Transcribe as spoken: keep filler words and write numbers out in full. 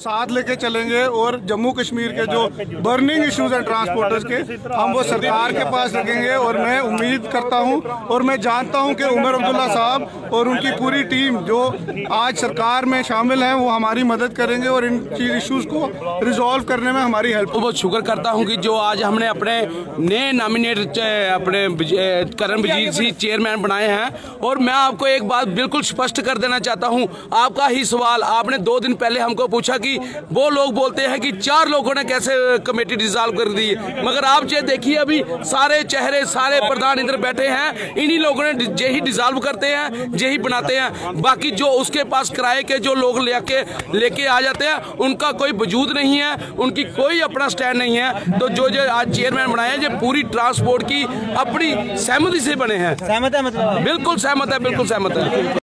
साथ लेके चलेंगे और जम्मू कश्मीर के जो बर्निंग इश्यूज हैं ट्रांसपोर्टर्स के, हम वो सरकार के पास रखेंगे। और मैं उम्मीद करता हूं और मैं जानता हूं कि उमर अब्दुल्ला साहब और उनकी पूरी टीम जो आज सरकार में शामिल हैं वो हमारी मदद करेंगे और इन इश्यूज को रिजॉल्व करने में हमारी हेल्प। बहुत शुक्र करता हूं कि जो आज हमने अपने नए नॉमिनेट अपने करण वजीर सिंह चेयरमैन बनाए हैं। और मैं आपको एक बात बिल्कुल स्पष्ट कर देना चाहता हूं, आपका ही सवाल आपने दो दिन पहले हमको पूछा कि वो लोग बोलते हैं कि चार लोगों ने कैसे कमेटी डिसॉल्व कर दी, मगर आप जो देखिए अभी सारे चेहरे सारे प्रधान इधर बैठे हैं, इन्हीं लोगों ने यही डिसॉल्व करते हैं, यही बनाते हैं। बाकी जो उसके पास किराए के जो लोग लेके लेके आ जाते हैं उनका कोई वजूद नहीं है, उनकी कोई अपना स्टैंड नहीं है। तो जो जो आज चेयरमैन बनाए हैं जो पूरी ट्रांसपोर्ट की अपनी सहमति से बने हैं। सहमत है मतलब? बिल्कुल सहमत है, बिल्कुल सहमत है।